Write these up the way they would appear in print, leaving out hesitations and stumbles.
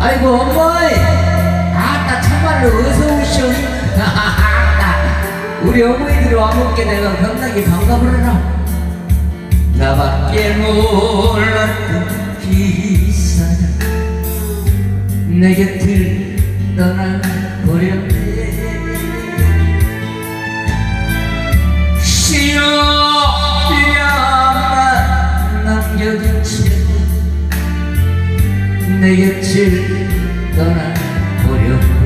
아이고 어머니 아따 참말로 어서오쇼. 우리 어머니들이 와먹게 내가 겁나게 반가워라. 나밖에 몰랐던 기사야 내 곁을 떠나버렸네. 시어비야만 남겨둔 채 내 곁을 떠나버렸네.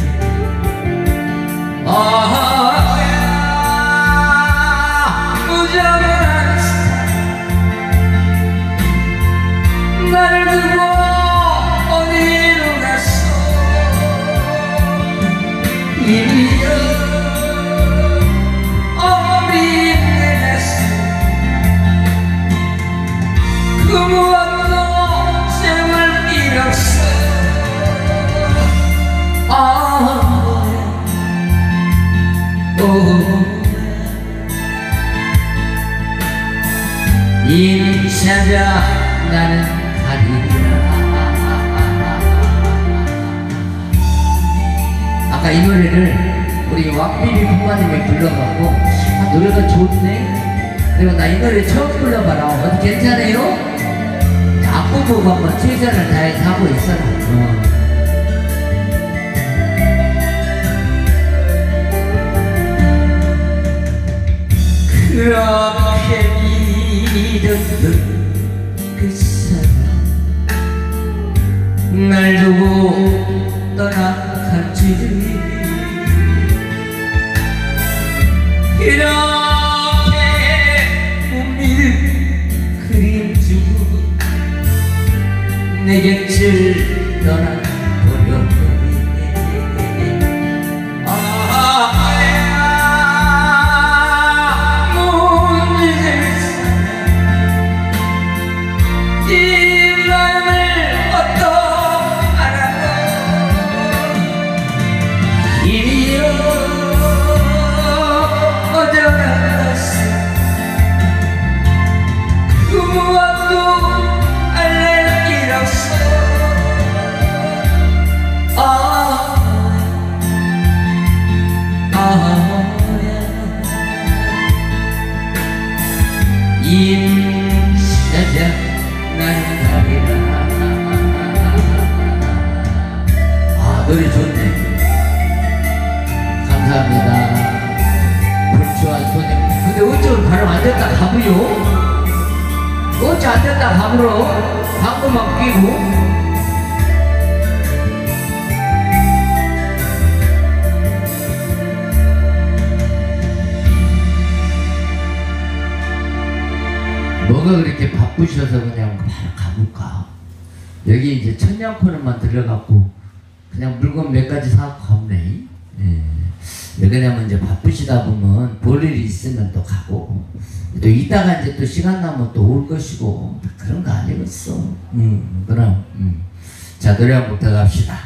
무정한 날 두고 어디로 갔어. 이리여 어린 내 가슴 그 무엇도 셈을 잃었어. 임 찾아 나는 가리라. 아까 이 노래를 우리 왁비비 부모님이 불러갖고 노래가 좋네. 그리고 나 이 노래 처음 불러봐라. 어디 괜찮아요? 앞부 보고 한번 최선을 다해서 하고 있어라. 그렇게 믿었던 그 사람 날 두고 떠나갈지 이렇게 못 믿은 그림 주고 내 곁을 떠나버렸네. 임 찾아 날 가리라. 노래 좋네. 감사합니다. 불초한 손님. 근데 어쩌면 바로 안 됐다 가부요? 어째 안 됐다 가부러? 방구만 끼고. 뭐가 그렇게 바쁘셔서 그냥 바로 가볼까? 여기 이제 천냥코너만 들어갖고 그냥 물건 몇 가지 사갖고 가보네. 왜 그러냐면 이제 바쁘시다 보면 볼 일이 있으면 또 가고 또 이따가 이제 또 시간 나면 또 올 것이고 그런 거 아니겠어. 그럼 자 노래 한번 들어갑시다.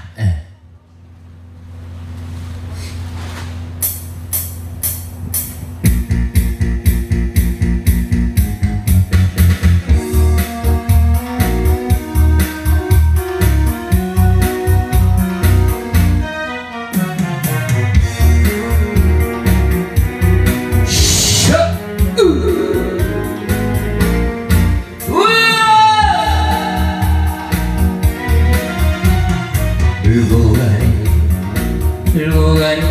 들고 가니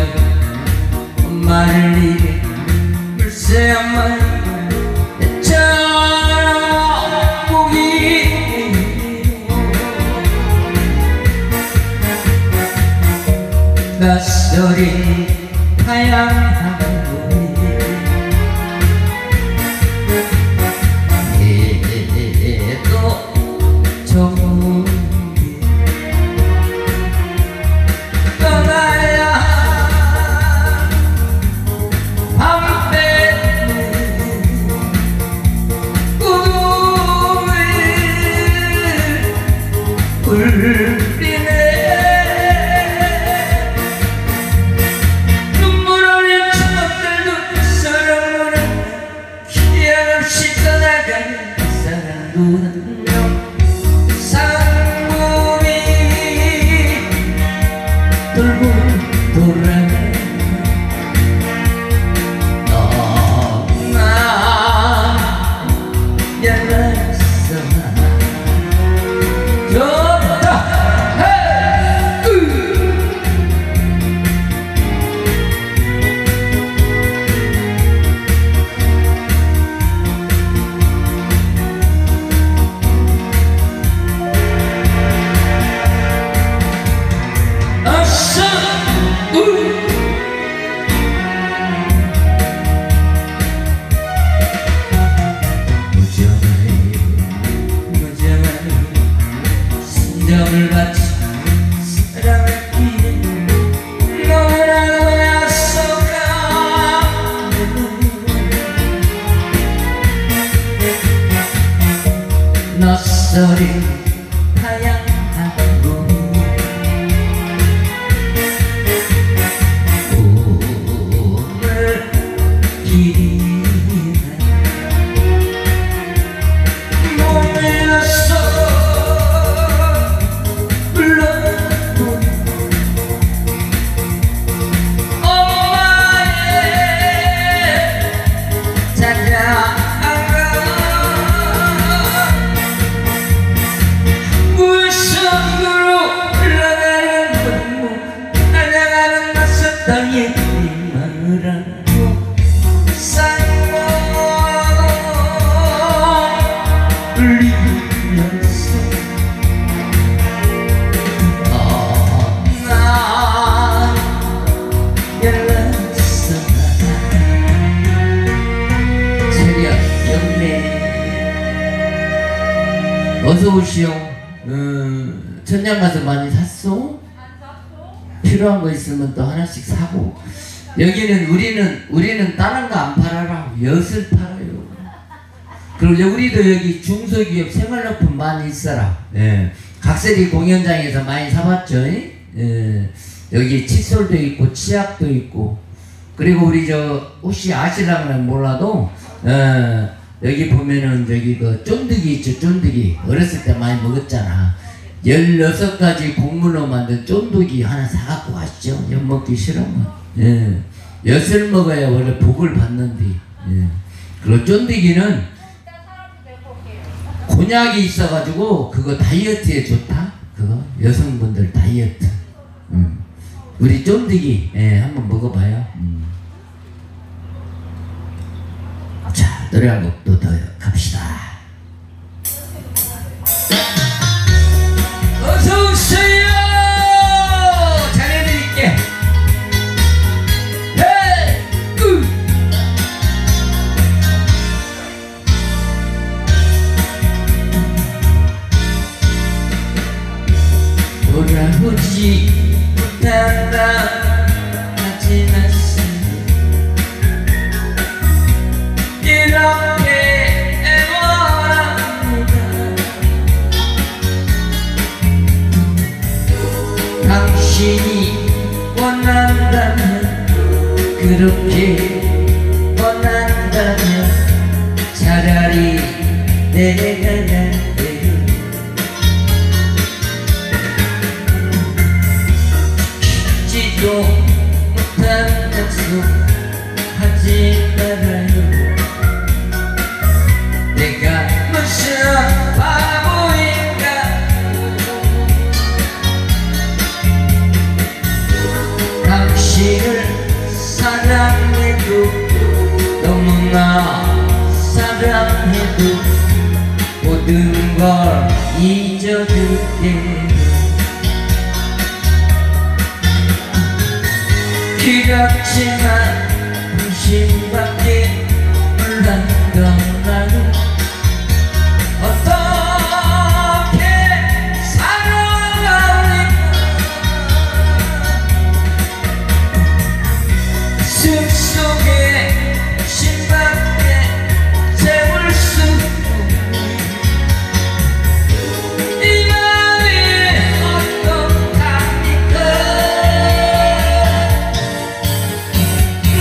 엄마를 이래 글쎄 엄마 보기 낯설인 다양한 해도 좋은 울리네. 눈물 흘린 척들도 사랑으로 기약없이 떠나가는 사랑도 한 명 상봉이 정을 바치 사랑했기에 너무나도 약속한 낯설이 다양하고 오늘 길이나 몸에서 땅에 마음으로 쌓여 울리면서 난 연락했어 새벽 영내 어서 오시오. 천장 가서 많이 샀어? 필요한 거 있으면 또 하나씩 사고. 여기는 우리는 다른 거 안 팔아라. 엿을 팔아요. 그리고 우리도 여기 중소기업 생활용품 많이 있어라. 예. 각설이 공연장에서 많이 사봤죠. 예. 여기 칫솔도 있고 치약도 있고. 그리고 우리 저 혹시 아실랑은 몰라도 여기 보면은 저기 그 쫀득이 있죠. 쫀득이 어렸을 때 많이 먹었잖아. 16가지 곡물로 만든 쫀득이 하나 사갖고 가시죠. 엿 먹기 싫으면. 예. 엿을 먹어야 원래 복을 받는데. 예. 그리고 쫀득이는 곤약이 있어가지고 그거 다이어트에 좋다. 그거 여성분들 다이어트. 우리 쫀득이 한번 먹어봐요. 자, 노래 한 곡도 더 갑시다. 어서오세요. 잘해드릴게. 헤이! 돌아오지 못한다 하지 않습니다. 이렇게 애원합니다. 당신이 원한다면 그렇게 원한다면 차라리 내가 날래요. 지도 못한 약속 하지 말아요. 내가 무슨 바보인가. 당신을 사랑해도 너무나 사랑해도 모든 걸 잊어줄게. 그렇지만 당신밖에 몰랐던 나는 어떻게 살아가니까. 숲속에 신밖에 채울 수 없는 이 마음이 어떡합니까.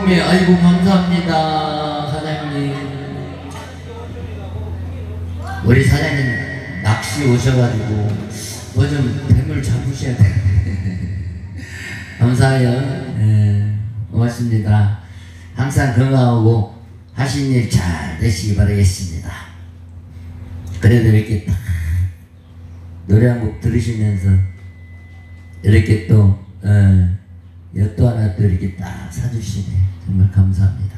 예, 아이고 감사합니다 사장님. 우리 사장님 낚시 오셔가지고 뭐 좀 뱀을 잡으셔야 돼. 감사해요. 예, 고맙습니다. 항상 건강하고 하신 일 잘 되시기 바라겠습니다. 그래도 이렇게 딱 노래 한 곡 들으시면서 이렇게 또 엿도 하나 또 이렇게 딱 사주시네. 정말 감사합니다.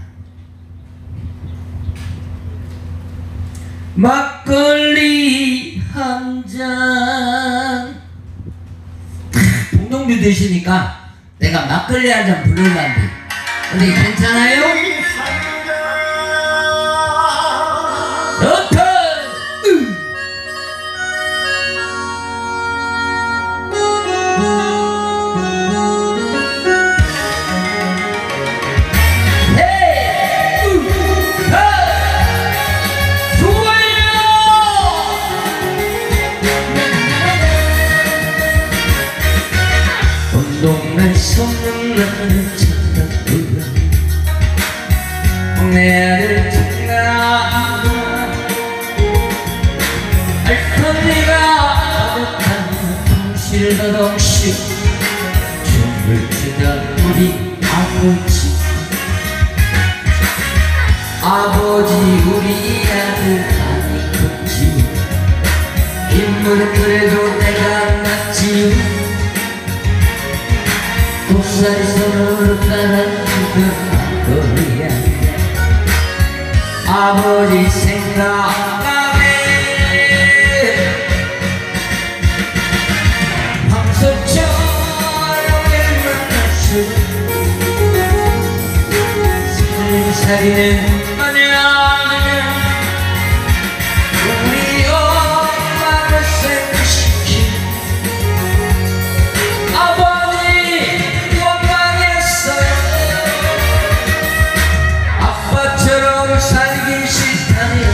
막걸리 한 잔. 동동주 드시니까 내가 막걸리 한 잔 부르려는데 근데 괜찮아요? 동네 소문을 찾아보려 내를 찾아 알코올리가 가득한 통실더덩실 춤을 추던 우리 아버지 우리 아들 아니겠지 인물은 그래도 내가 낫지 꽃살이 손으로 따라주던 막걸리야 아버지 생각나네 황소처럼 만났어 살인살이는 마냥 우리 엄마를 생각시킨 살기 싫다면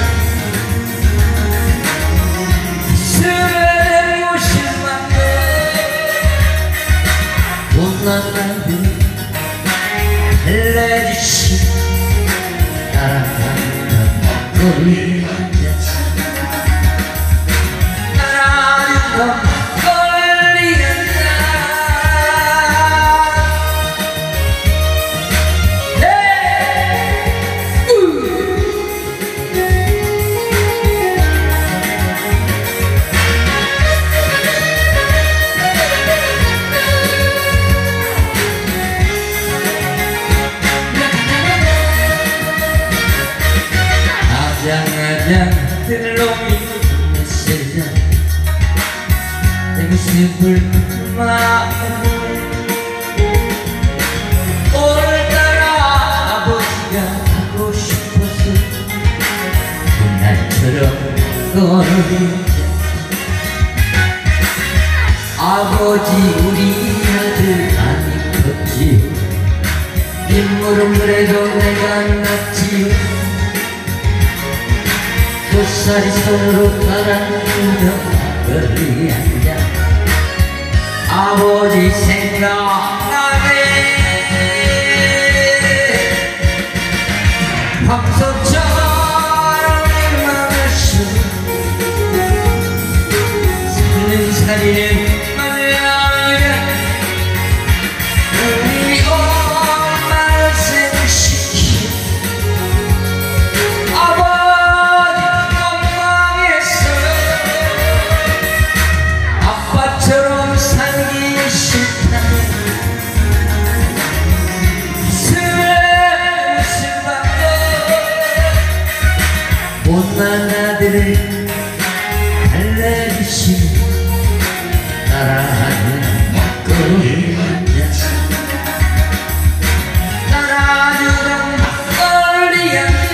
스웨덴 모실만 못난 아들 헬레지시 따라가는 막걸리 한잔 따라주던 막걸리 한잔 아장아장들로 있는 세상 내 모습을 마음을 오늘따라 아버지가 하고 싶어서 그날처럼 걸어오자 아버지 우리 아들 많이 컸지요 인물은 그래도 내가 낫지요 꽃살이 손으로 따라주던 막걸리 한잔 아버지 생각나네 황소처럼 일만했어 살인살이는 마냥 우리 엄마를 생각시킨 아빠처럼 살기 싫다 못난 아들을 달래주시는 따라하는 막걸리 한잔 따라주던 막걸리 한잔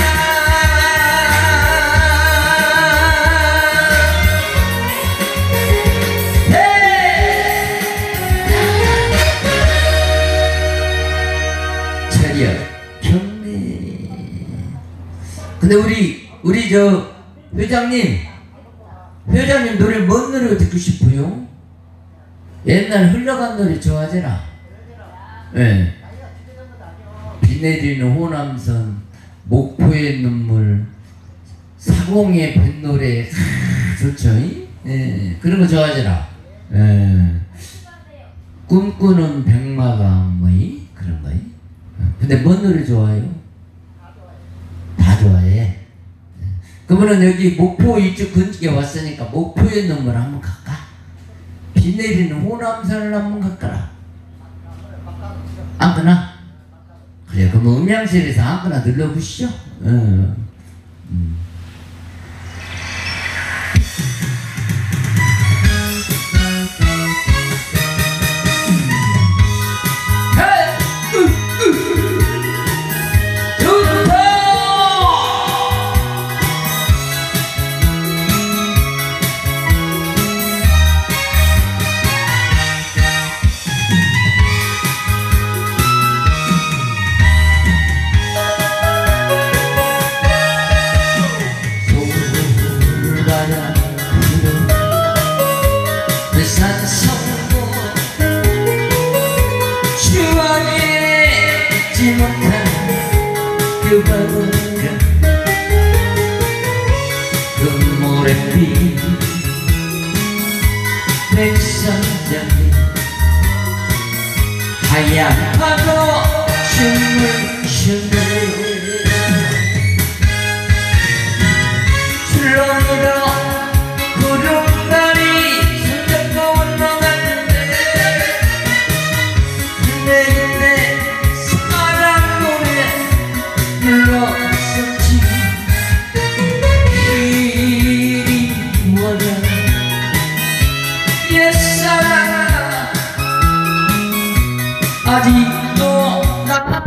경례. 근데 우리 저 회장님 노래 뭔 노래 듣고 싶어요? 옛날 흘러간 노래 좋아하잖아. 예. 네. 내리는 호남선, 목포의 눈물, 사공의 뱃노래, 좋죠? 예, 그런 거 좋아하잖아. 예. 꿈꾸는 백마강 뭐이 그런 거이. 근데 뭔 노래 좋아해요? 다 좋아해. 그러면은 여기 목포 이쪽 근처에 왔으니까 목포의 눈물 한번 갈까? 비 내리는 호남선을 한번 갈까라. 안거나? 그래, 그럼 음향실에서 안거나 눌러보시죠. 그 모래빛 백선장이 하얀 파도 춤을 추네 출렁이던 구름다리 손잡고 올라갔는데 내 사랑 노래 불렀었지 이리 와라 옛사랑 아직도 나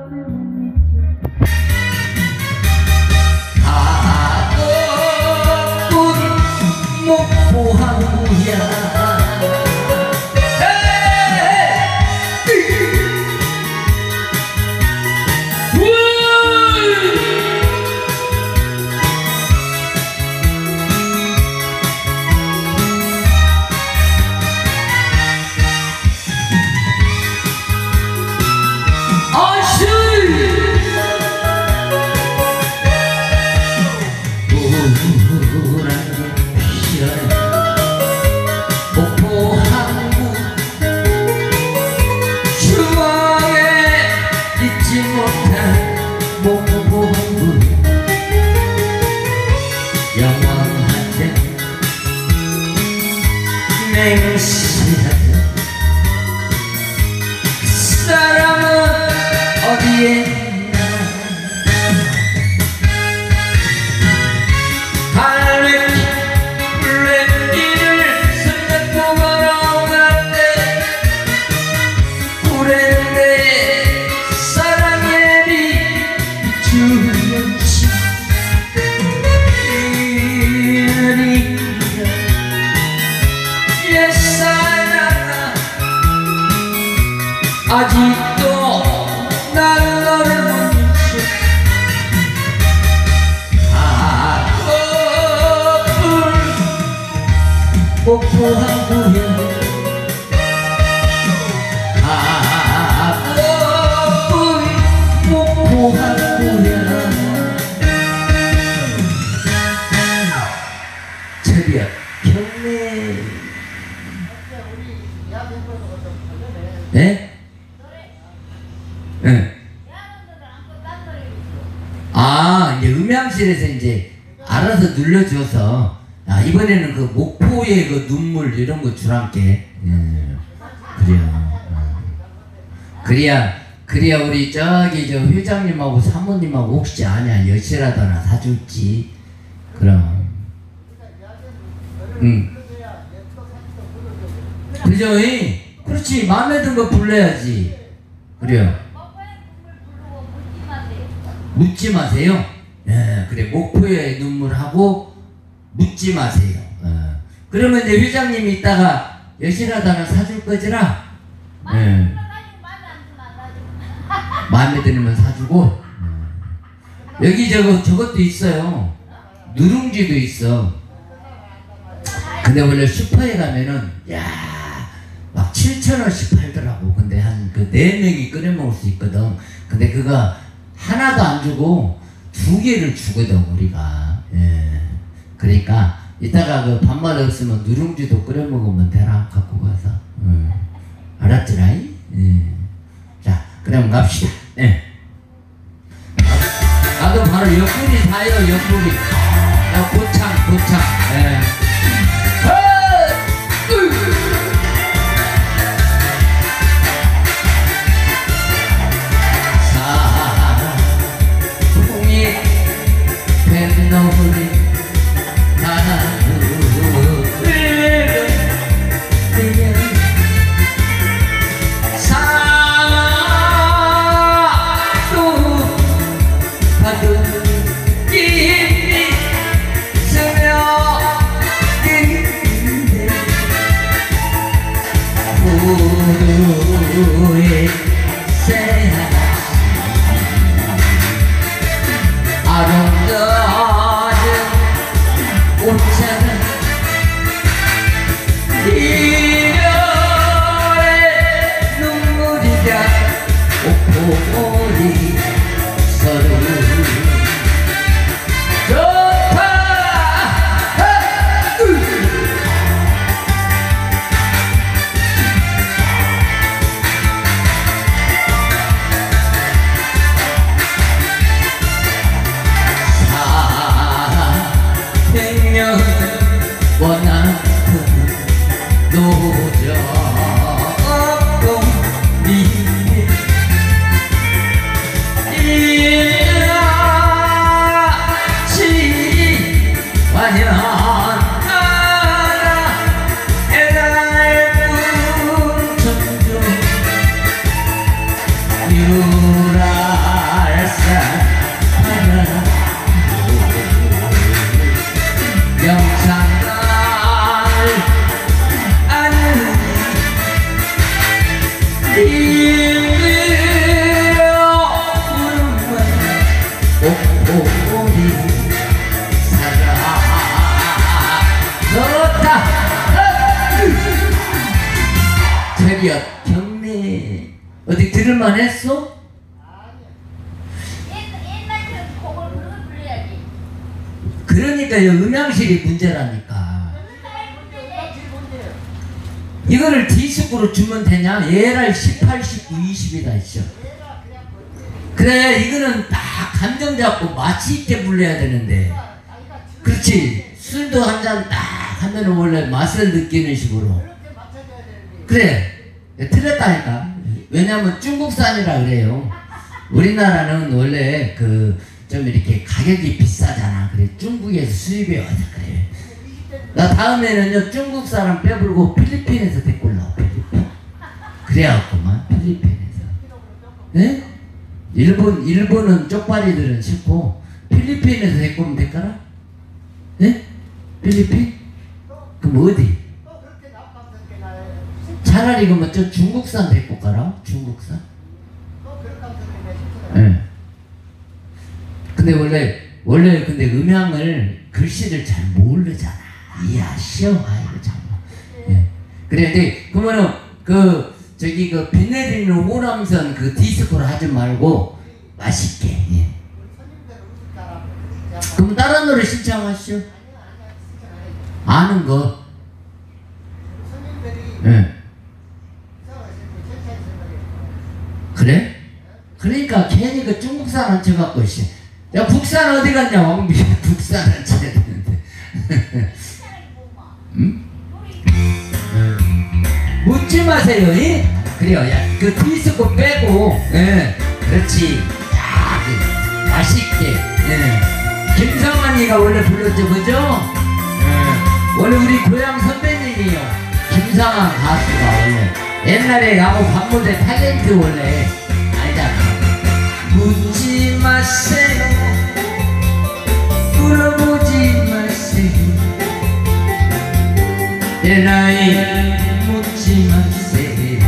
그 사람은 어디에 있나 갈매기 블랙길을 손잡고 걸어가는데 오랜데 사랑의 빛 비추었지 아직도 난 너를 못 잊어 가고픈 목포항구에 가고픈 목포항구에 철이야 경례 네? 네. 아, 이제 음향실에서 이제 알아서 눌러줘서 아, 이번에는 그 목포의 그 눈물 이런 거 주란께 그래요. 그래야 우리 저기 저 회장님하고 사모님하고 혹시 아냐 여시라도 하나 사줄지. 그럼 그죠? 그렇지, 마음에 든 거 불러야지. 그래요. 묻지 마세요. 예, 그래, 목포의 눈물하고 묻지 마세요. 그러면 이제 회장님이 이따가 여시라도 하나 사줄 거지라. 예. 마음에 들면 사주고. 여기 저것도 있어요. 누룽지도 있어. 근데 원래 슈퍼에 가면은 막 7,000원씩 팔더라고. 근데 한 그 4명이 끓여 먹을 수 있거든. 근데 그거 하나도 안 주고 2개를 주거든 우리가. 예. 그러니까 이따가 그 밥맛 없으면 누룽지도 끓여 먹으면 되나 갖고 가서. 알았지라이? 예. 자, 그럼 갑시다. 예. 나도 바로 옆구리 사요, 옆구리. 야, 고창. 예. 사풍이 뱃너리 경례 어디 들을만 했어? 옛날 곡을 불러야지. 그러니까요, 음향실이 문제라니까. 이거를 D숙으로 주면 되냐? 얘를 18, 19, 20이다 했죠. 그래, 이거는 딱 감정 잡고 맛이 있게 불러야 되는데. 그렇지, 술도 한 잔 딱 하면 원래 맛을 느끼는 식으로. 그래, 틀렸다니까. 왜냐면 중국산이라 그래요. 우리나라는 원래 좀 이렇게 가격이 비싸잖아. 그래, 중국에서 수입해 와서 그래. 나 다음에는요, 중국 사람 빼불고 필리핀에서 데리고 올라와, 필리핀. 그래갖고만, 필리핀에서. 네? 일본은 쪽발이들은 싫고, 필리핀에서 데리고 오면 될까라? 네? 필리핀? 그럼 어디? 차라리 그러면 저 중국산 데리고 가라? 중국산? 네. 근데 원래 근데 음향을 글씨를 잘 모르잖아. 이야, 시험아, 이거 참. 예. 그래, 근데, 그러면은, 비 내리는 호남선 디스코를 하지 말고, 맛있게, 예. 그럼 다른 노래 신청하시오. 아는 거. 예. 그래? 그러니까 괜히 중국산 한 채 갖고 있어. 야, 국산 어디 갔냐, 왕비. 국산 한 채 되는데. 응? 묻지 마세요, 이? 그래요, 야, 디스코 빼고, 예, 그렇지. 야, 맛있게, 예. 김성환이가 원래 불렀죠, 그죠? 예. 원래 우리 고향 선배님이요. 김성환 가수가 원래. 옛날에 야구 반무대 탤런트 원래. 알잖아. 묻지 마세요. 물어보지 마세요. 내 나이 묻지 마세요.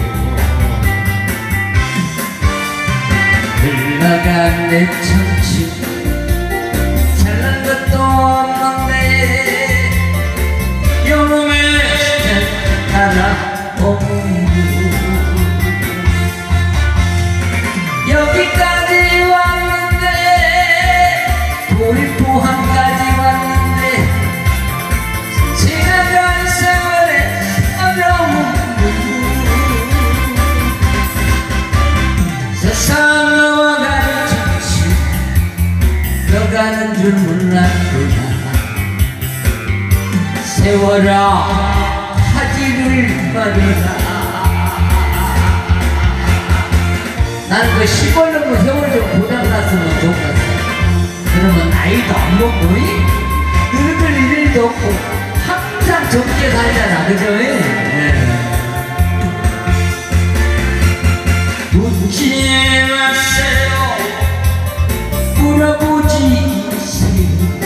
흘러간 내 청춘 잘난 것도 없는데 요놈의 따라 오고 여기까지 가는 줄 몰랐구나. 세워라 하지를 말아라. 나는 그 시골 놈의 세월 좀 고장났으면 좋겠어. 그러면 나이도 안 먹고 늙을 일도 없고 항상 젊게 살잖아. 그죠? 묻지 마세요. 물어보지 마세요.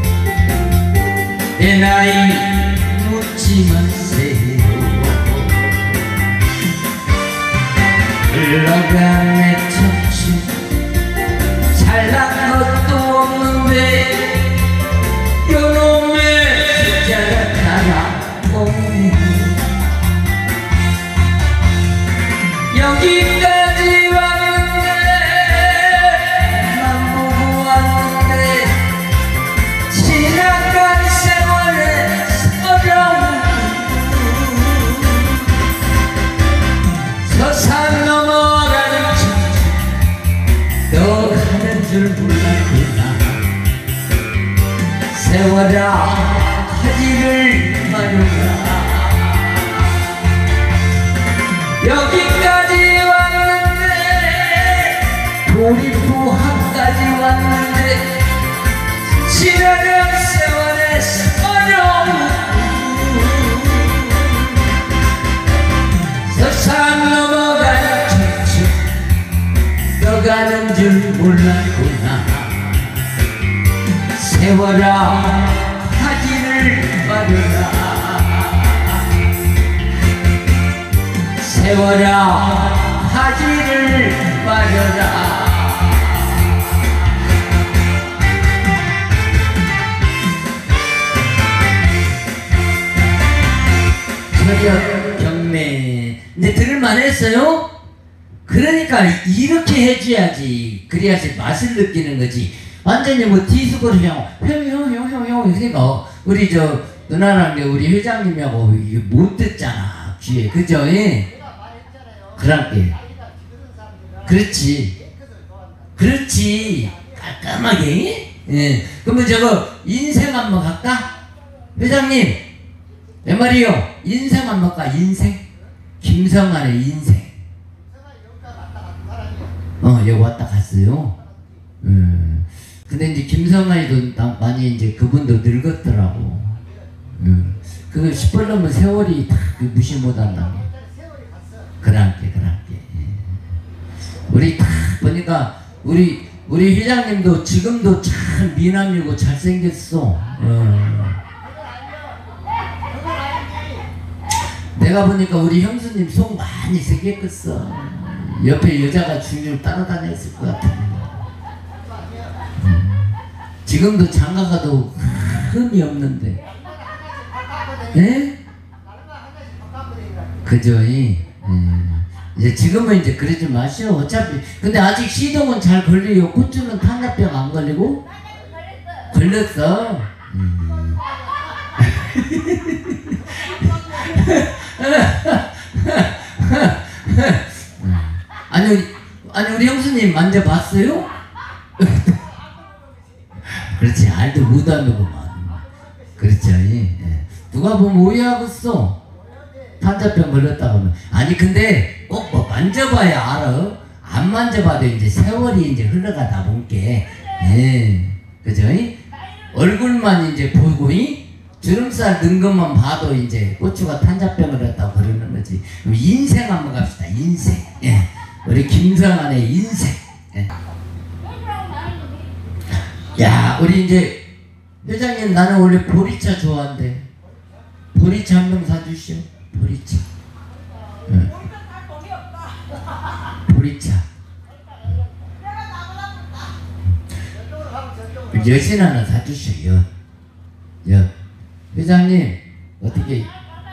내 나이 묻지 마세요. 흘러간 내 청춘 잘난 것도 없는데 요놈의 숫자가 달아오네. 여기까지 왔는데 맘 보고 왔는데 지나간 세월의 서러움. 서산 넘어가는 청춘 너 가는 줄 몰랐구나. 세워라 하지를 말아라. 여기까지 왔는데 도리부항까지 왔는데 지나간 세월의 서러움. 서산 넘어가는 청춘 너 가는 줄 몰랐구나. 세워라 하지를 말아라. 세워라 하지를 말아라. 저녁 경매 근데 들을만 했어요? 그러니까 이렇게 해줘야지. 그래야지 맛을 느끼는 거지. 완전히 뭐 디스코를 형 그러니까 우리 저 누나랑 우리 회장님하고 이게 못 듣잖아 귀에. 그죠? 그럴게. 그렇지. 그렇지. 깔끔하게. 예. 그러면 저거 인생 한번 갈까? 회장님 내 말이요. 인생 한번 갈까? 인생? 김성환의 인생. 여기 왔다 갔어요. 근데 이제 김성환이도 많이 이제 그분도 늙었더라고. 그거 시뻘러면 세월이 다 무시 못한다고. 그랑께. 우리 다 보니까 우리 회장님도 지금도 참 미남이고 잘생겼어. 내가 보니까 우리 형수님 속 많이 새겼겠어. 옆에 여자가 중요를 따라다녔을 것 같아. 지금도 장가가도 흠이 없는데. 예? 그죠? 이제 지금은 이제 그러지 마시오. 어차피 근데 아직 시동은 잘 걸려요. 고추는 탄압병 안 걸리고? 걸렸어. 아니 우리 형수님 만져봤어요? 그렇지. 알도 못하는구만. 그렇죠. 누가 보면 오해하겠어. 탄자병 걸렸다고 하면. 아니 근데 꼭 뭐 만져봐야 알아. 안 만져봐도 이제 세월이 이제 흘러가다 보니까. 그죠? 얼굴만 이제 보고 주름살 는 것만 봐도 이제 고추가 탄자병을 했다고 그러는 거지. 그럼 인생 한번 갑시다. 인생. 우리 김성환의 인생. 야, 우리 이제 회장님 나는 원래 보리차 좋아한대. 보리차 한 병 사주시오. 보리차. 보리차. 여신 하나 사주시오. 여. 회장님 어떻게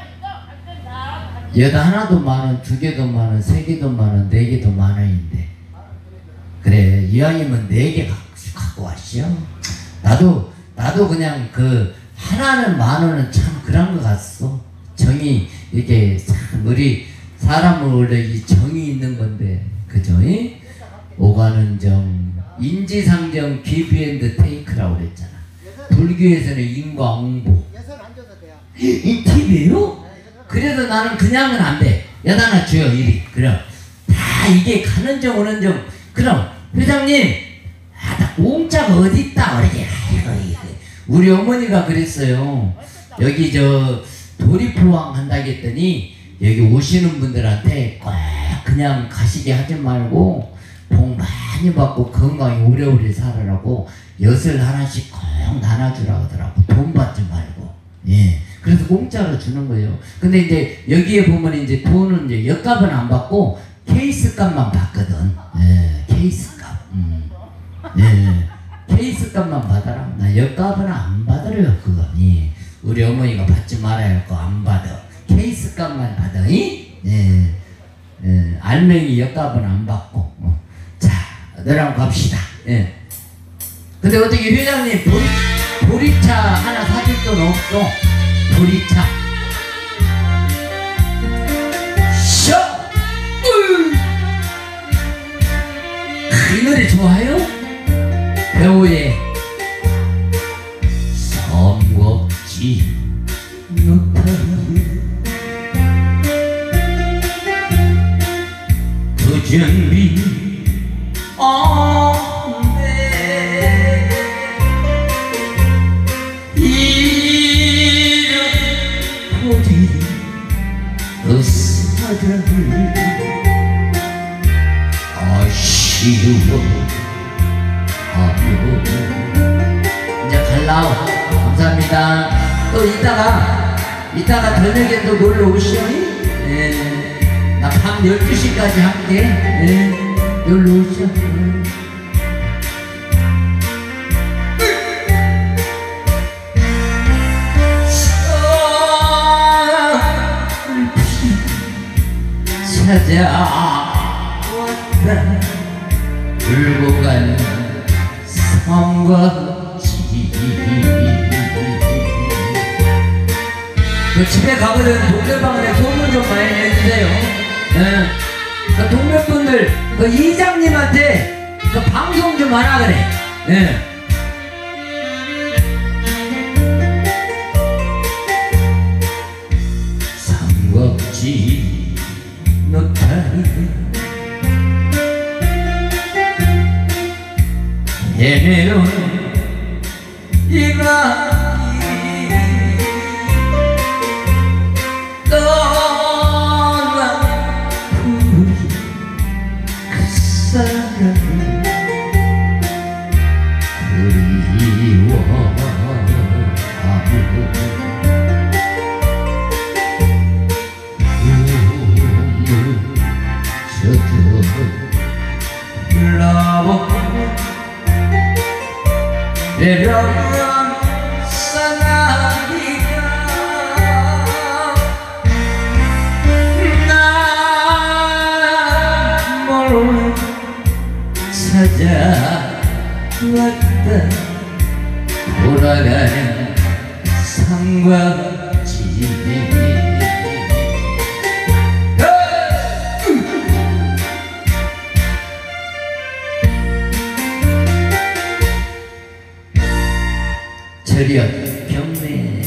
여다 하나도 만원, 두 개도 만원, 세 개도 만원, 네 개도 만원인데. 그래 이왕이면 네 개 갖고 왔시오. 나도 그냥 그 하나는 만원은 참 그런 것 같소. 정이 이렇게 참 우리 사람은 원래 이 정이 있는 건데. 그죠? 오가는 정 인지상정 기브앤테이크라고 그랬잖아. 불교에서는 인과응보. 예선 안 줘도 돼요. 이 팁이에요? 그래도 나는 그냥은 안 돼. 야단아 줘요 이리. 그럼 다 이게 가는 점 오는 점. 그럼 회장님, 나 공짜가 어디 있다 그러게. 아이고, 우리 어머니가 그랬어요. 여기 저 도리포항 한다고 했더니 여기 오시는 분들한테 꼭 그냥 가시게 하지 말고 복 많이 받고 건강히 오래오래 살으라고 엿을 하나씩 꼭 나눠주라고 하더라고. 돈 받지 말고. 예. 그래서 공짜로 주는 거예요. 근데 이제 여기에 보면 이제 돈은 이제 엿값은 안 받고 케이스 값만 받거든. 예. 케이스 값. 예. 케이스 값만 받아라. 나 엿값은 안 받으래요, 그거. 예. 우리 어머니가 받지 말아야 할 거 안 받아. 케이스 값만 받아. 예. 예. 알맹이 엿값은 안 받고. 자, 너랑 갑시다. 예. 근데 어떻게 회장님 보리차 하나 사줄 돈 없어? 보리차. 쇼! 이 노래 좋아요? 배우의 삼국지 그 준비 그 사랑을 아쉬워하고 이제 갈라오. 감사합니다. 또 이따가 저녁에 또 놀러 오시오. 예. 나 밤 12시까지 할게. 예. 놀러 오시오. 찾아왔다 울고 간 삼각지. 그 집에 가거든 동네방언에 소문 좀 많이 내주세요. 예. 그 동네분들 그 이장님한테 그 방송 좀 하라 그래. 예. 삼각지 너타리 헤매는 이마이 떠나 그 사랑을 내려간 사나이가 나 몰래 찾아왔다 돌아가는 삼각지. 절연 경매.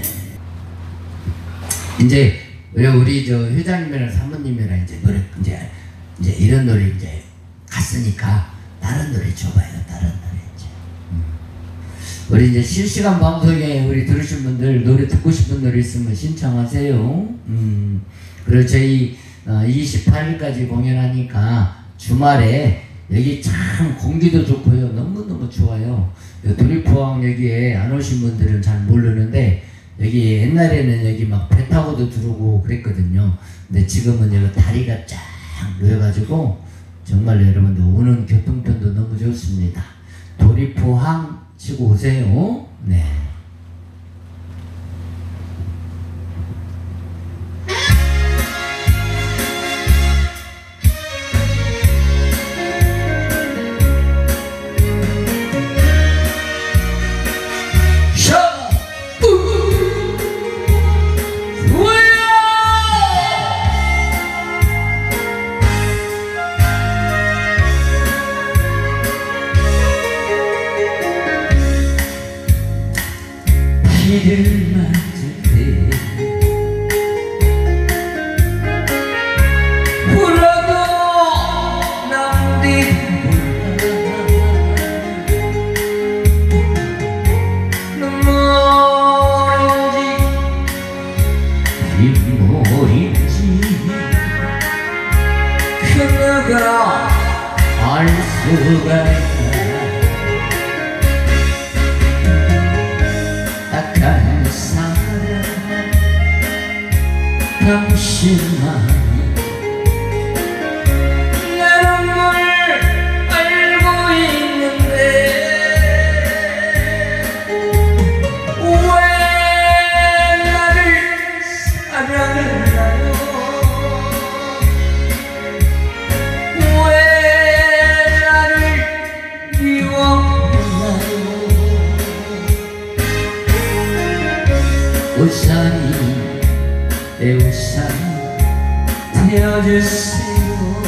이제 우리 저 회장님이랑 사모님이랑 이제 노래 이제 이런 노래 이제 갔으니까 다른 노래 줘봐요. 다른 노래 이제. 우리 이제 실시간 방송에 우리 들으신 분들 노래 듣고 싶은 노래 있으면 신청하세요. 그리고 저희 28일까지 공연하니까 주말에 여기 참 공기도 좋고요. 너무너무 좋아요. 도리포항 여기에 안 오신 분들은 잘 모르는데 여기 옛날에는 여기 막 배 타고도 들어오고 그랬거든요. 근데 지금은 여기 다리가 쫙 놓여가지고 정말 여러분들 오는 교통편도 너무 좋습니다. 도리포항 치고 오세요. 네. 비를 맞을 때 불어도 남들이 눈물인지 빗물인지 그녀가 알 수가 있나. 딱한 사람 당신만이 내 눈물 알고 있는데 왜 나를 사랑했나요? 왜 나를 미워했나요? 우산이 내 우산이 되어주세요.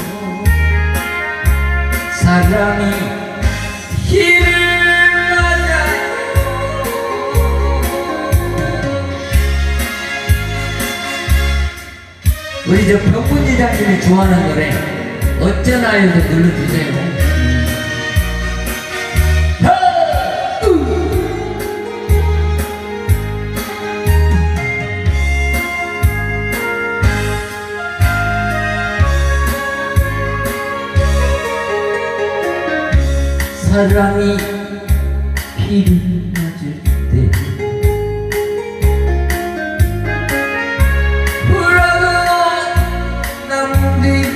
사랑이 길을 맞아요. 우리 저 병문이장님이 좋아하는 노래 어쩌나요도 눌러주세요. 사랑이 비를 맞을 때 불어도 남들이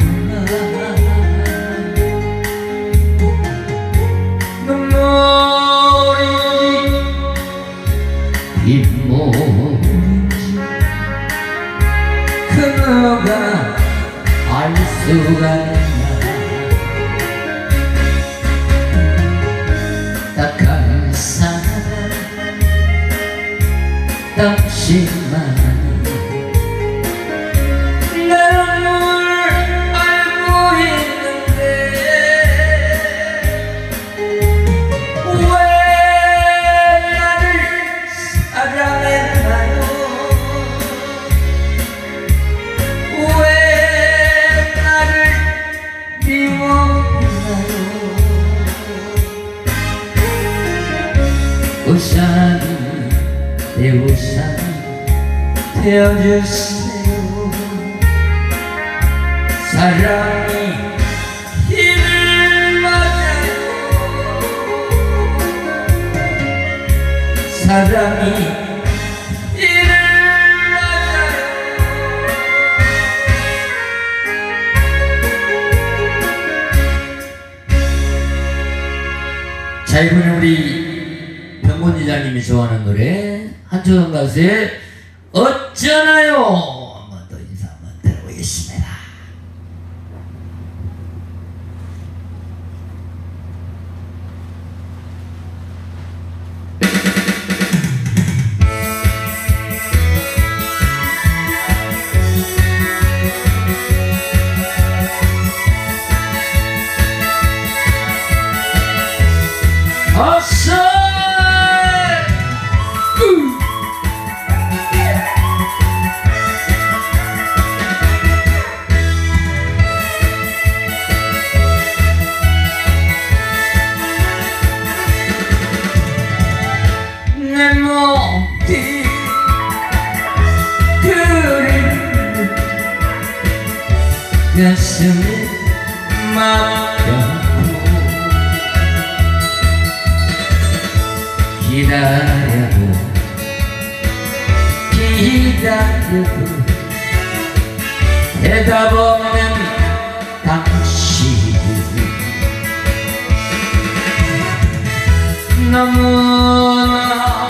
눈물인지 빗물인지 그녀가 알 수가 있나. 딱한 사람 당신만이 내 눈물 알고 있는데 왜 나를 사랑했나요? 왜 나를 미워했나요? 우산이 내 우산이 되어주세요. 사랑이 힘을 맞아요. 사랑이 힘을 맞아요. 자, 이번에 우리 병곤이장님이 좋아하는 노래 한초동 가수의 어쩌나요 한번 더 인사 한번 드려보겠습니다. 어서 내 몸이 그리운 가슴이 막혀도 기다려도 대답 없는 당신 너무나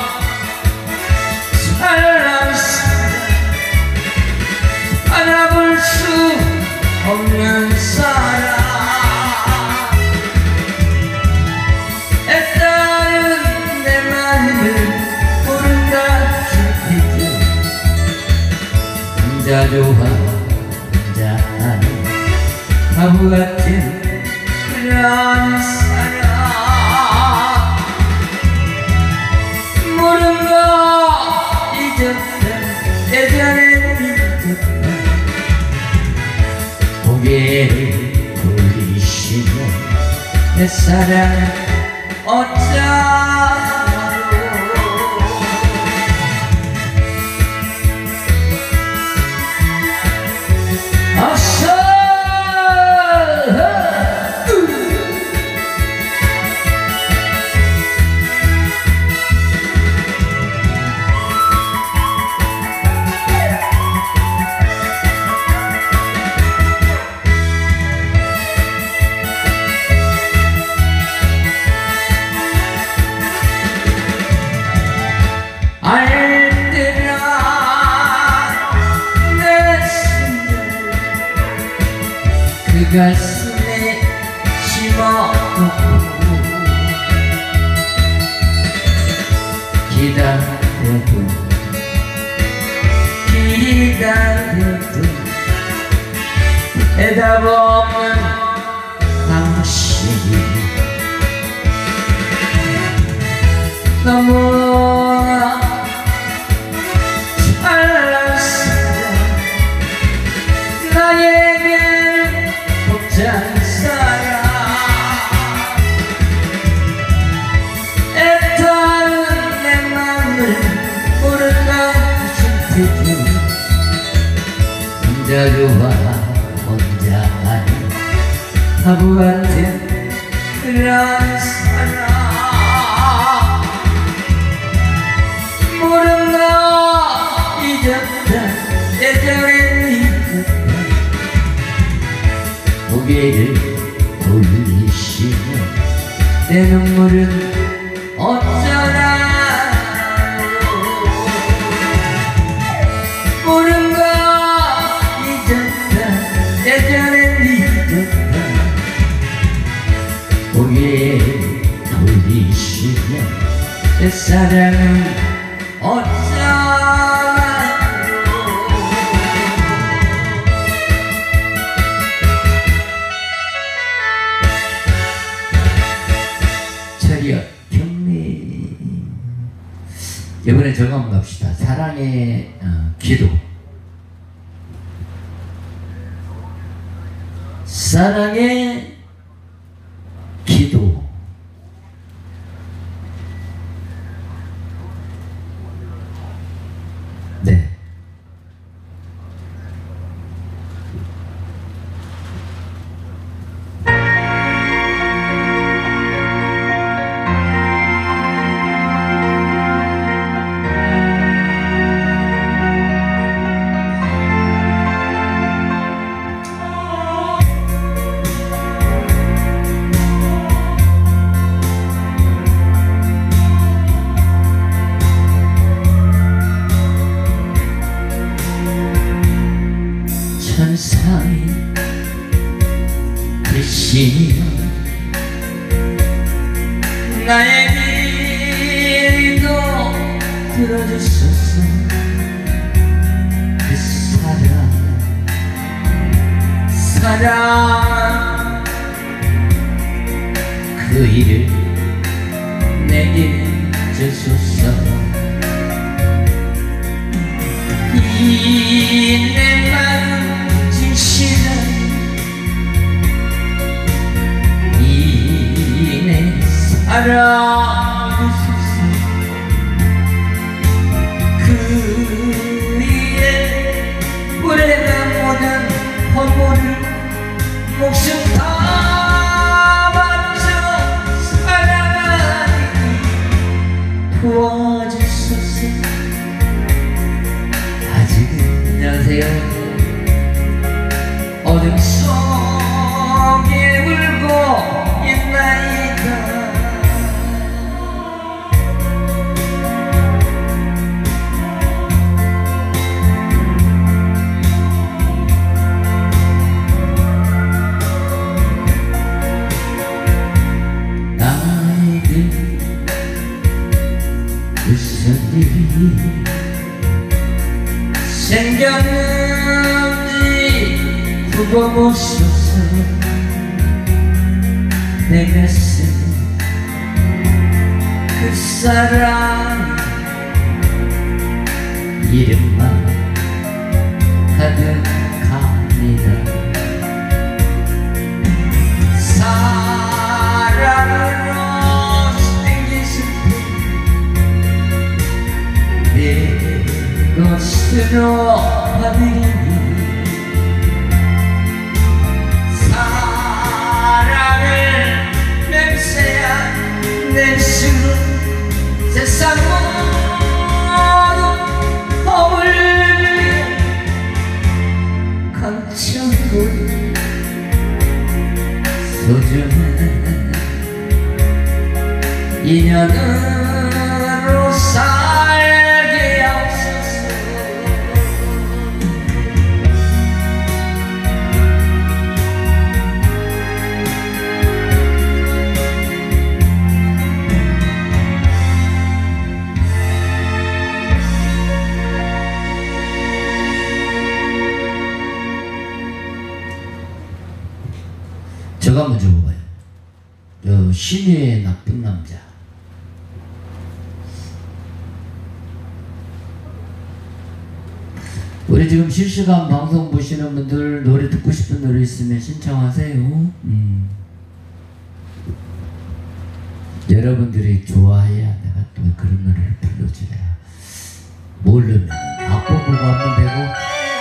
알아볼 수 없는 사람 애따른 내 마음을 모른다 싶이지 혼자 좋아 혼자 하는 바보 같은 그런 사람 모른다 사랑 어쩌 알들아 내 심장 그 가슴에 심어두고 기다려도 대답 없는 당신이 너무나 나에겐 복잡한 사랑 애타는 내 맘을 모른다 싶대도 혼자 좋아 혼자 아니 바보 같은 그런 사랑 모른다 잊었다 예전엔 잊었다 고개를 돌리시면 내 눈물은 어쩌나 모른다 잊었다 예전엔 잊었다 고개를 돌리시면 내 사랑은 어쩌나 철이여 경례 이번에 저거 한번 갑시다. 사랑의 기도. 사랑의 기도. 네. 천사의 글씨여 나의 기도 들어주소서. 그 사랑 그 일을 내게 주소서. 이 내 마음 진실한 이 내 사랑 주소서. 그 위에 뿌려가 모든 허물을 목숨 다 바쳐 사랑하니 도와주소서. 안녕하세요. 어둠 속에 울고 있나이다. 나에게 무슨 일이 생겼는지 두고 보소서. 내 가슴 그 사랑 이름만 가득합니다. 사랑 수놓아드리니 사랑을 맹세한 내 수는 세상 모든 허물 감추고 소중한 인연으로 살게 하옵소서. 제가 먼저 뽑아요. 신유의 나쁜 남자. 우리 지금 실시간 방송 보시는 분들 노래 듣고 싶은 노래 있으면 신청하세요. 여러분들이 좋아해야 내가 또 그런 노래를 불러주래요. 모르면 악보 보고 하면 되고.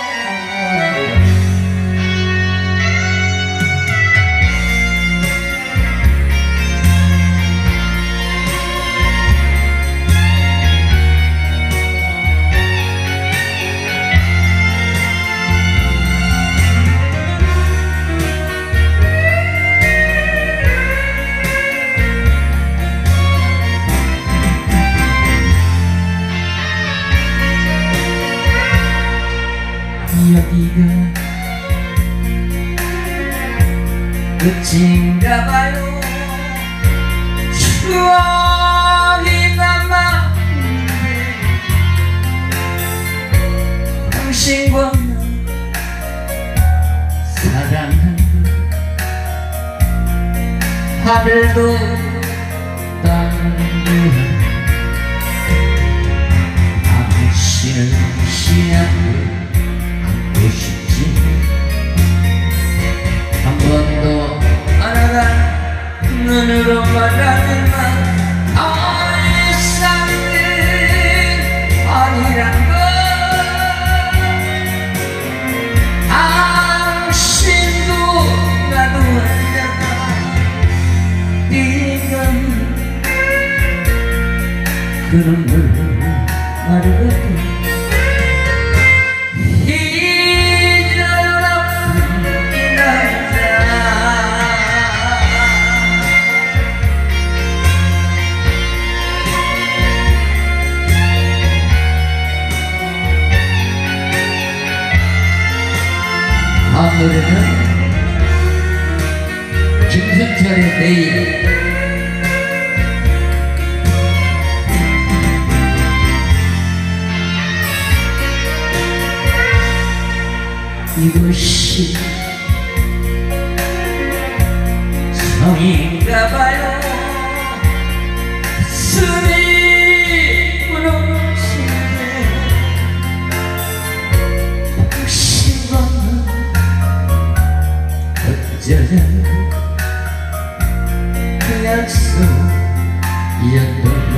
여기가 끝인가봐요. 추억이 남았는데 당신과 나 사랑한 하늘도 땅도 당신을 시한다 싶지. 한 번도 안 하다 눈으로 말하지만 더 이상은 아니란 걸. 당신도 나도 알잖아. 네가 그런 걸 말해도 다음 노래는 김승철의 내일. 이것이 정인가봐요. 숨이 무너지네. 당신과 어쩌면 그 약속이었던가.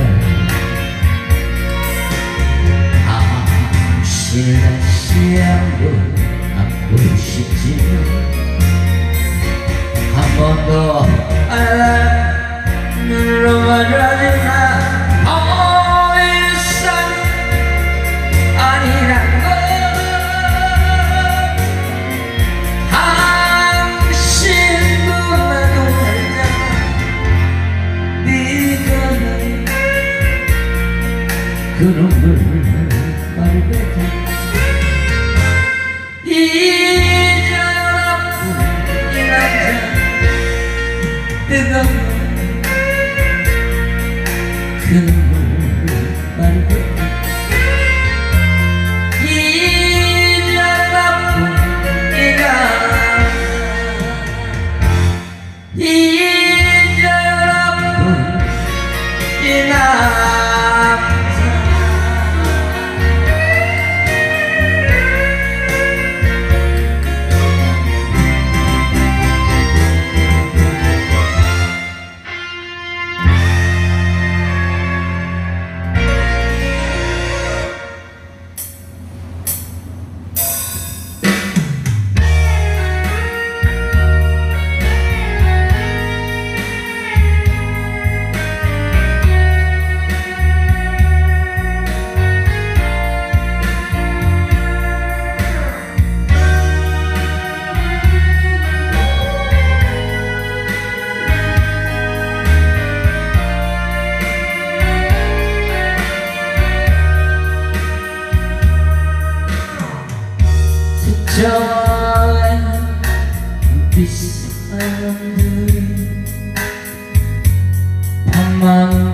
당신을 다시 한번 안고 싶지. 한 번도 안 눈으로 말하지만 더 이상 아니란 걸. 당신도 나도 알잖아. 네가 그런 걸 말해도 뜨거운 그 눈물을 말고 이제 나쁜 이가 이제 나쁜 이 남자.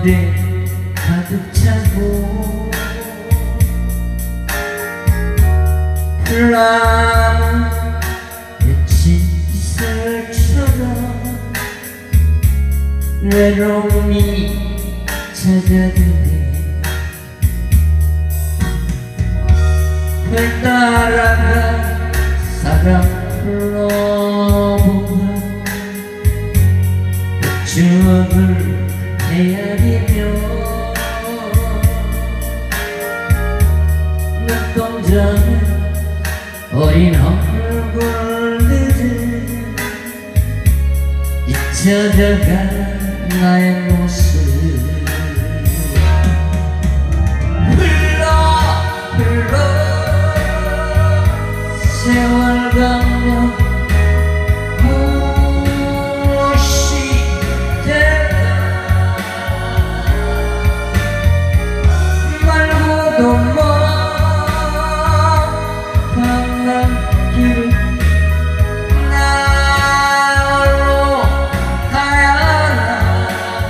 가운데 가득 차고 흘러가는 며칠 이슬처럼 외로움이 찾아드네. 별 따라가 사랑 불러보아 그 추억을 헤아리며 눈동자는 어린 얼굴들을 잊혀져간 나의 모습 흘러 세월 가며 무엇이 될까 말고도 먼 길을 나로 가야 하나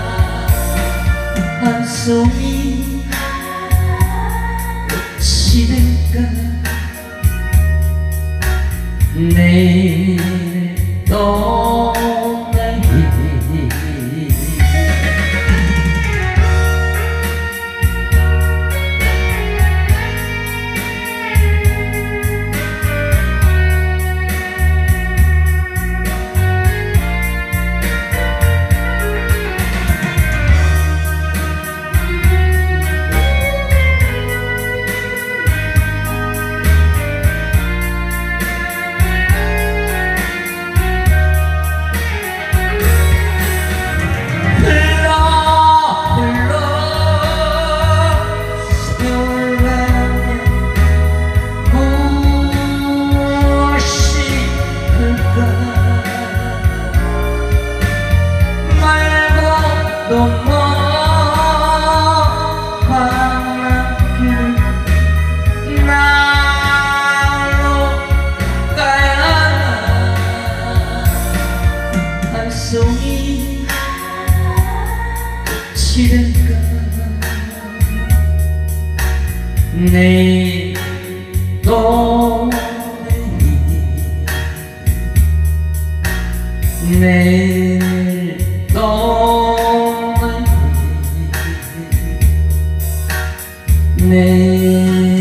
한숨이 끝이 될까 내일 또 내일 내일 또 내일 또 내일